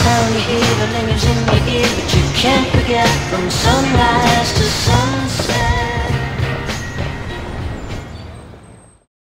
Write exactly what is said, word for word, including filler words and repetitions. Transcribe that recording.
sound you hear, the language in your ear, but you can't forget from sunrise.